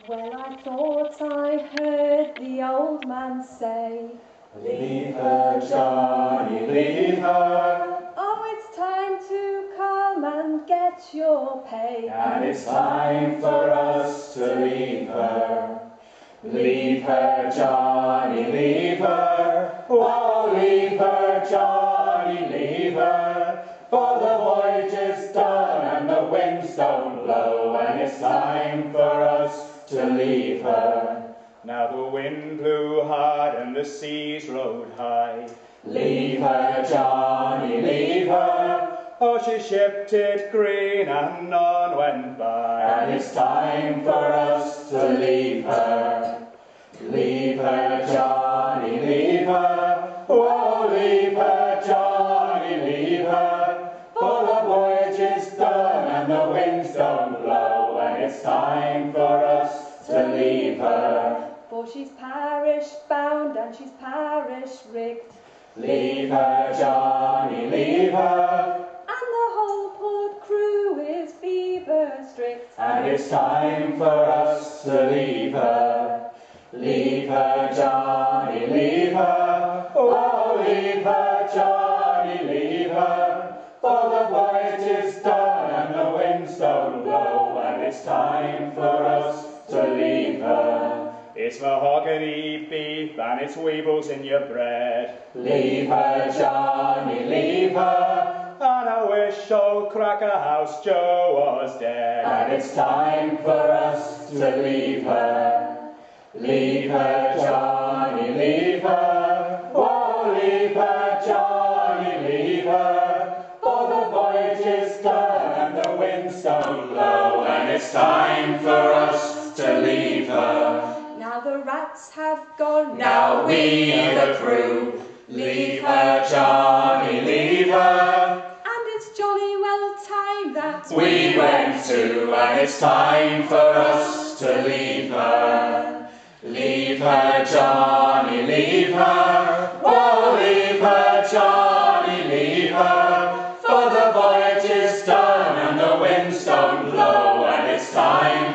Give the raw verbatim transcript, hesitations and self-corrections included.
Well, I thought I heard the old man say, leave her, Johnny, leave her. Oh, it's time to come and get your pay. And it's time for us to leave her. Leave her, Johnny, leave her. Oh, leave her, Johnny, leave her. For the voyage is done and the winds don't blow, and it's time for us to leave her. Now the wind blew hard and the seas rode high. Leave her, Johnny, leave her. Oh, she shipped it green and none went by. And it's time for us to leave her. Leave her, Johnny, leave her. Oh, leave her, Johnny, leave her. For the voyage is done and the winds don't blow, and it's time for us to leave her. For she's parish bound and she's parish rigged. Leave her, Johnny, leave her. And the whole port crew is fever strict. And it's time for us to leave her. Leave her, Johnny, leave her. Oh, leave her, Johnny, leave her. For the voyage is done and the winds don't blow, and it's time for us to leave her. It's mahogany beef and it's weevils in your bread. Leave her, Johnny, leave her. And I wish old Cracker House Joe was dead. And it's time for us to leave her. Leave her, Johnny, leave her. Oh, leave her, Johnny, leave her. For the voyage is done and the winds don't blow, and it's time for us to leave her. Now the rats have gone. Now we, the crew, leave her, Johnny, leave her. And it's jolly well time that We went to, and it's time for us to leave her. Leave her, Johnny, leave her. Oh, leave her, Johnny, leave her. For the voyage is done and the winds don't blow, and it's time